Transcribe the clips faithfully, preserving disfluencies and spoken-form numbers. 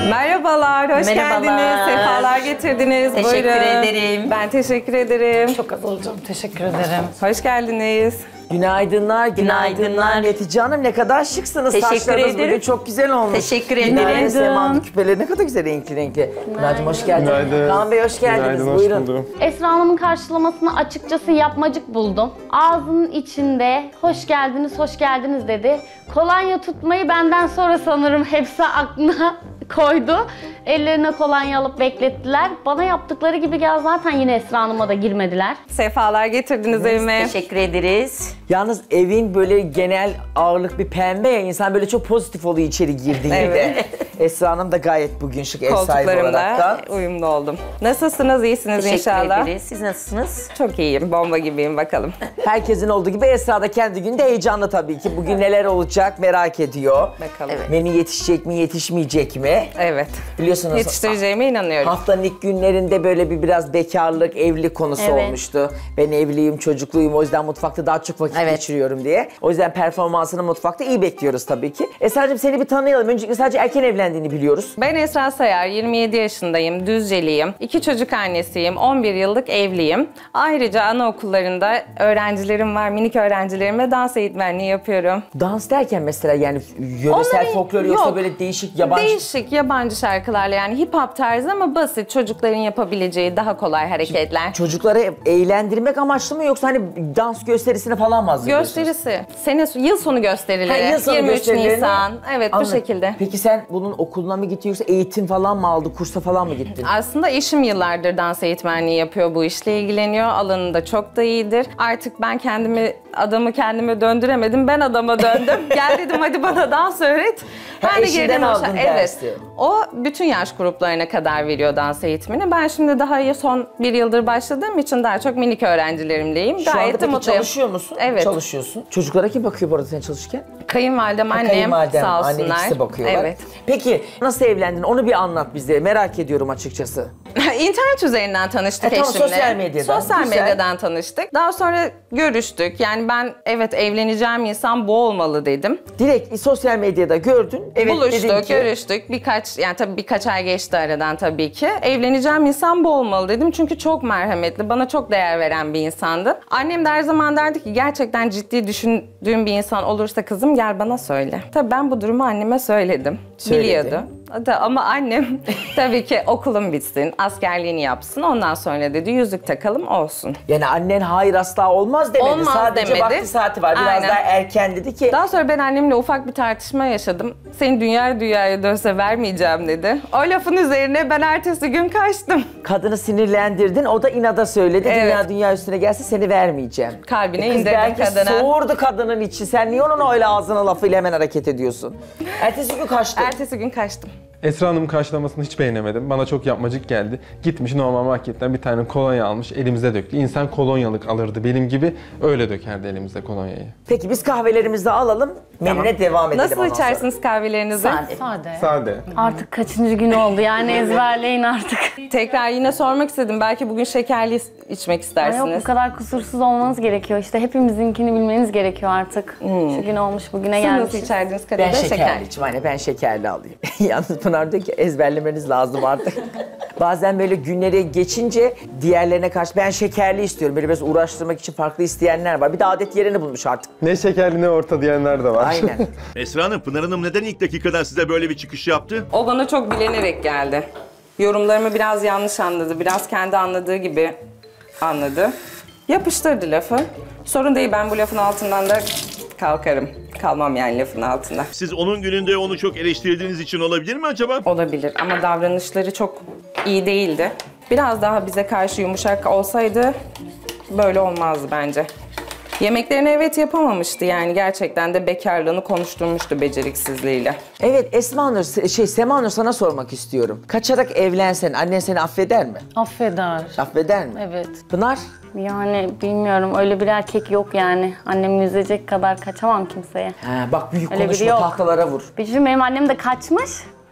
Merhabalar, hoş Merhabalar. geldiniz. Sefalar getirdiniz. Teşekkür Buyurun. ederim. Ben teşekkür ederim. Çok az olacağım. Teşekkür ederim. Hoş geldiniz. Günaydınlar, günaydınlar. Günaydınlar. Netice Hanım ne kadar şıksınız. Teşekkür Saçlarınız ederim. bugün çok güzel olmuş. Teşekkür ederim. Günaydın. Sema'nın küpeleri ne kadar güzel renkli renkli. Pınar'cığım hoş geldin. Günaydın. Kaan Bey hoş geldiniz. Günaydın, hoş Buyurun. buldum. Esra Hanım'ın karşılamasını açıkçası yapmacık buldum. Ağzının içinde hoş geldiniz, hoş geldiniz dedi. Kolonya tutmayı benden sonra sanırım hepsi aklına koydu. Ellerine kolonya alıp beklettiler. Bana yaptıkları gibi gel zaten yine Esra Hanım'a da girmediler. Sefalar getirdiniz evime. Teşekkür ederiz. Yalnız evin böyle genel ağırlık bir pembe ya, insan böyle çok pozitif oluyor içeri girdiğinde. Evet. Esra Hanım da gayet bugün şık ev sahibi olarak da. Koltuklarımda uyumlu oldum. Nasılsınız? İyisiniz Teşekkür inşallah. ederiz. Siz nasılsınız? Çok iyiyim. Bomba gibiyim bakalım. Herkesin olduğu gibi Esra da kendi günde heyecanlı tabii ki. Bugün neler olacak merak ediyor. Bakalım. Evet. Menü yetişecek mi, yetişmeyecek mi? Evet. Biliyorsunuz Yetiştireceğime inanıyorum. haftanın ilk günlerinde böyle bir biraz bekarlık, evlilik konusu Evet. olmuştu. Ben evliyim, çocukluyum, o yüzden mutfakta daha çok vakit Evet. geçiriyorum diye. O yüzden performansını mutfakta iyi bekliyoruz tabii ki. Esra'cığım seni bir tanıyalım. Öncelikle sadece erken evlendiğini biliyoruz. Ben Esra Sayar, yirmi yedi yaşındayım, Düzceliyim. İki çocuk annesiyim, on bir yıllık evliyim. Ayrıca anaokullarında öğrencilerim var, minik öğrencilerimle dans eğitmenliği yapıyorum. Dans derken mesela yani yöresel Onların- folklor yoksa yok. böyle değişik yabancı... Değişik yabancı şarkılarla, yani hip hop tarzı ama basit, çocukların yapabileceği daha kolay hareketler. Çocukları eğlendirmek amaçlı mı yoksa hani dans gösterisine falan mı hazırlıyorsunuz? Gösterisi. Sene yıl sonu gösterileri. Ha, yıl sonu yirmi üç gösterilerini- Nisan. Evet, Anladım. bu şekilde. Peki sen bunun okuluna mı gittin yoksa eğitim falan mı aldı, kursa falan mı gittin? Aslında eşim yıllardır dans eğitmenliği yapıyor, bu işle ilgileniyor. Alanında çok da iyidir. Artık ben kendimi, adamı kendime döndüremedim. Ben adama döndüm. Gel dedim, hadi bana dans öğret. Ha, Ben de eşinden girdim aldın aşağı. dersi. Evet. O bütün yaş gruplarına kadar veriyor dans eğitimini. Ben şimdi daha iyi son bir yıldır başladığım için daha çok minik öğrencilerimleyim. Şu anda Gayet de peki mutluyum. çalışıyor musun? Evet. Çalışıyorsun. Çocuklara kim bakıyor bu arada sen çalışırken? Kayınvalidem, annem Kayınvaliden, sağ anne olsunlar. ikisi bakıyorlar. Evet. Peki nasıl evlendin? Onu bir anlat bize. Merak ediyorum açıkçası. İnternet üzerinden tanıştık E, tamam, eşimle. sosyal medyadan. Sosyal Güzel. medyadan tanıştık. Daha sonra görüştük. Yani ben evet evleneceğim insan bu olmalı dedim. Direkt sosyal medyada gördün. Evet dedin Buluştuk, ki. görüştük. Birkaç, yani tabii birkaç ay geçti aradan tabii ki. Evleneceğim insan bu olmalı dedim. Çünkü çok merhametli, bana çok değer veren bir insandı. Annem de her zaman derdi ki gerçekten ciddi düşündüğüm bir insan olursa kızım gel bana söyle. Tabii ben bu durumu anneme söyledim. Söyledin. Biliyordu. Da- Ama annem tabii ki okulum bitsin, askerliğini yapsın. Ondan sonra dedi yüzük takalım olsun. Yani annen hayır asla olmaz demedi. Olmaz Sadece demedi. vakti saati var. Biraz Aynen. daha erken dedi ki. Daha sonra ben annemle ufak bir tartışma yaşadım. Seni dünya dünyaya dönse vermeyeceğim dedi. O lafın üzerine ben ertesi gün kaçtım. Kadını sinirlendirdin. O da inada söyledi. Evet. Dünya dünya üstüne gelse seni vermeyeceğim. Kalbine E kız indirdi belki kadına. soğurdu kadının içi. Sen niye onun öyle ağzına lafıyla hemen hareket ediyorsun? Ertesi gün kaçtın. Ertesi gün kaçtım. Esra Hanım'ın karşılamasını hiç beğenemedim. Bana çok yapmacık geldi. Gitmiş normal marketten bir tane kolonya almış, elimize döktü. İnsan kolonyalık alırdı benim gibi, öyle dökerdi elimize kolonyayı. Peki biz kahvelerimizi de alalım. Menüne devam edelim. Nasıl ondan sonra. içersiniz kahvelerinizi? Sade. Sade. Sade. Artık kaçıncı gün oldu yani ezberleyin artık. Tekrar yine sormak istedim. Belki bugün şekerli içmek Ay istersiniz. yok bu kadar kusursuz olmanız gerekiyor işte hepimizinkini bilmeniz gerekiyor artık. Şu gün olmuş bugüne Siz nasıl gelmişiz. içerdiniz Ben Kadir Bey? şekerli içim anne, ben şekerli alayım. Yalnız Pınar diyor ki ezberlemeniz lazım artık. Bazen böyle günleri geçince diğerlerine karşı ben şekerli istiyorum. Böyle biraz uğraştırmak için farklı isteyenler var. Bir de adet yerini bulmuş artık. Ne şekerli ne orta diyenler de var. Aynen. Esra Hanım, Pınar Hanım neden ilk dakikadan size böyle bir çıkış yaptı? O bana çok bilenerek geldi. Yorumlarımı biraz yanlış anladı. Biraz kendi anladığı gibi anladı. Yapıştırdı lafı. Sorun değil, ben bu lafın altından da kalkarım. Kalmam yani lafın altında. Siz onun gününde onu çok eleştirdiğiniz için olabilir mi acaba? Olabilir ama davranışları çok iyi değildi. Biraz daha bize karşı yumuşak olsaydı böyle olmazdı bence. Yemeklerini evet yapamamıştı, yani gerçekten de bekarlığını konuşturmuştu beceriksizliğiyle. Evet Esma Nur, şey Sema Nur sana sormak istiyorum. Kaçarak evlensen annen seni affeder mi? Affeder. Affeder mi? Evet. Pınar? Yani bilmiyorum öyle bir erkek yok yani. Annemi üzecek kadar kaçamam kimseye. Ha, bak büyük Öyle biri konuşma yok. tahtalara vur. Bir şey benim annem de kaçmış.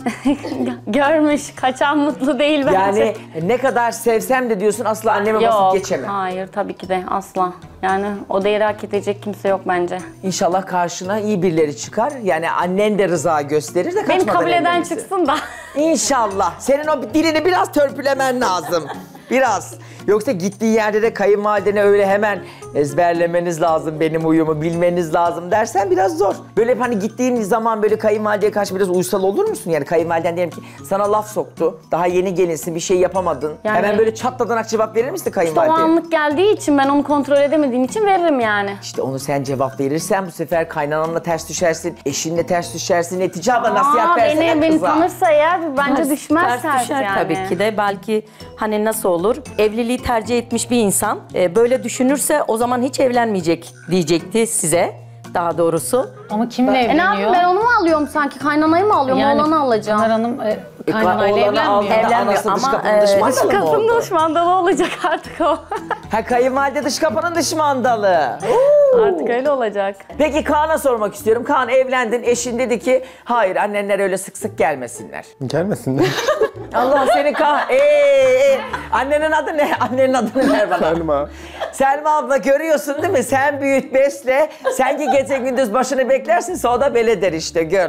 Görmüş, kaçan mutlu değil bence. Yani ne kadar sevsem de diyorsun asla anneme basıp Yok, geçemem. hayır tabii ki de asla. Yani o değeri hak edecek kimse yok bence. İnşallah karşına iyi birileri çıkar. Yani annen de rıza gösterir de Beni kaçmadan kabul eden evlenirsin. çıksın da. İnşallah. Senin o dilini biraz törpülemen lazım. Biraz. Yoksa gittiği yerde de kayınvalidene öyle hemen ezberlemeniz lazım, benim uyumu bilmeniz lazım dersen biraz zor. Böyle hani gittiğin zaman böyle kayınvalideye karşı biraz uysal olur musun? Yani kayınvaliden diyelim ki sana laf soktu, daha yeni gelinsin, bir şey yapamadın. Yani- Hemen böyle çatladanak cevap verir misin İşte o kayınvalideye? anlık geldiği için ben onu kontrol edemediğim için veririm yani. İşte onu sen cevap verirsen bu sefer kaynananla ters düşersin, eşinle ters düşersin, netice abla nasihat Aa, versene beni, beni kıza. tanırsa eğer bence düşmez Ters ters düşer yani. tabii ki de. Belki hani nasıl olur? Evliliği tercih etmiş bir insan e, böyle düşünürse o zaman hiç evlenmeyecek diyecekti size daha doğrusu. Ama kimle E ne yapayım, evleniyor? ben onu mu alıyorum sanki? Kaynanayı mı alıyorum? Oğlanı alacağım. Pınar Hanım e, E, kaynanayla oğlanı evlenmiyor. aldığında Evlenmiyor anası dış ama, kapının e, dış dış mandalı mı Kapının oldu? dış mandalı olacak artık o. Ha kayınvalide dış kapının dış mandalı. Artık öyle olacak. Peki Kaan'a sormak istiyorum. Kaan evlendin, eşin dedi ki hayır annenler öyle sık sık gelmesinler. Gelmesinler. Allah seni kah... Ee, ee. Annenin adı ne? Annenin adını ver bana. Selma. Selma abla görüyorsun değil mi? Sen büyüt besle. Sen ki gece gündüz başını beklersin sonra da böyle der işte gör.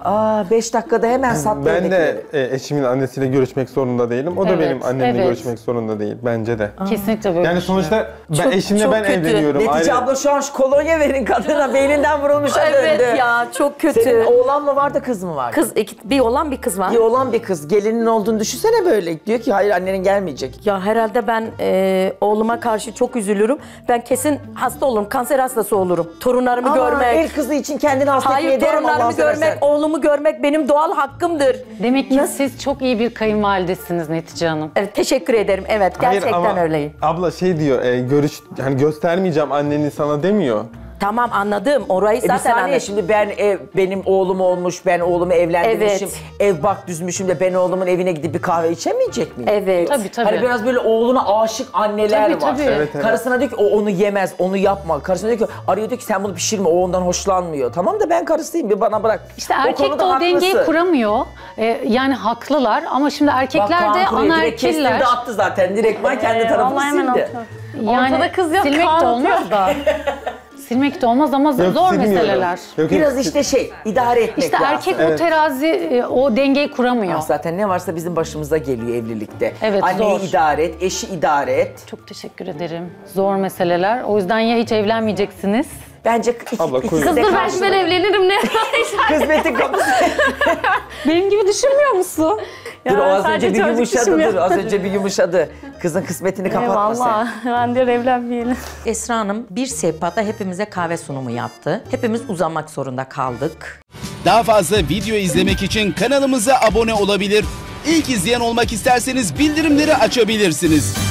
Aa beş dakikada hemen sattı Ben evdekileri. de e, eşimin annesiyle görüşmek zorunda değilim. O da Evet, benim annemle evet. görüşmek zorunda değil. Bence de. Kesinlikle böyle Yani sonuçta ben Çok- eşimle çok ben kötü. evleniyorum. Netice Ayrı- abla şu an şu kolonya verin kadına beyninden vurulmuşa döndü. Evet ya çok kötü. Senin oğlan mı var da kız mı var? Kız iki, bir olan bir kız var. Bir olan bir kız. Gelinin olduğunu düşünsene böyle. Diyor ki hayır annenin gelmeyecek. Ya herhalde ben e, oğluma karşı çok üzülürüm. Ben kesin hasta olurum, kanser hastası olurum. Torunlarımı Ama görmek. el kızı için kendini hasta etmeye Hayır, değer mi torunlarımı Allah'ını görmek, seversen? oğlumu görmek benim doğal hakkımdır. Demek ki siz çok iyi bir kayınvalidesiniz Netice Hanım. Evet, teşekkür ederim. Evet, Hayır gerçekten ama öyleyim. Abla şey diyor, e, görüş hani göstermeyeceğim anneni sana demiyor. Tamam, anladım. Orayı E bir zaten saniye anladım. şimdi ben ev, benim oğlum olmuş, ben oğlumu evlendirmişim, Evet. ev bak düzmüşüm de ben oğlumun evine gidip bir kahve içemeyecek miyim? Evet. Tabii tabii. Hani biraz böyle oğluna aşık anneler Tabii, var. tabii. Evet, evet. Karısına diyor ki o onu yemez, onu yapma. Karısına diyor ki arıyor diyor ki sen bunu pişirme, o ondan hoşlanmıyor. Tamam da ben karısıyım bir bana bırak. İşte erkek de konuda o dengeyi haklısın. kuramıyor. E, yani haklılar ama şimdi Bak erkekler Kaan de kuruyor, direkt anaerkiller. kestirdi attı zaten. Direktman kendi tarafını Vallahi hemen sildi. atıyor. Yani Ortada kız yok, silmek Kaan de olmaz da. Silmek de olmaz ama Yok, zor silmiyorum. meseleler. Yok, yok, Biraz sil- işte şey, idare etmek İşte lazım. erkek o terazi, e, o dengeyi kuramıyor. Ah, zaten ne varsa bizim başımıza geliyor evlilikte. Evet, Anneyi zor. idare et, eşi idare et. Çok teşekkür ederim. Zor meseleler. O yüzden ya hiç evlenmeyeceksiniz. Bence iki, Abla, ikisi koyun. de Dur belki ben karşılıklı. evlenirim ne? Kısmetin kapısı. Benim gibi düşünmüyor musun? Dur o az sadece önce bir çocuk yumuşadı düşünmüyor. dur. Az önce bir yumuşadı. Kızın kısmetini kapatma sen. Vallahi ben diyor evlenmeyelim. Esra Hanım bir sehpada hepimize kahve sunumu yaptı. Hepimiz uzanmak zorunda kaldık. Daha fazla video izlemek için kanalımıza abone olabilir. İlk izleyen olmak isterseniz bildirimleri açabilirsiniz.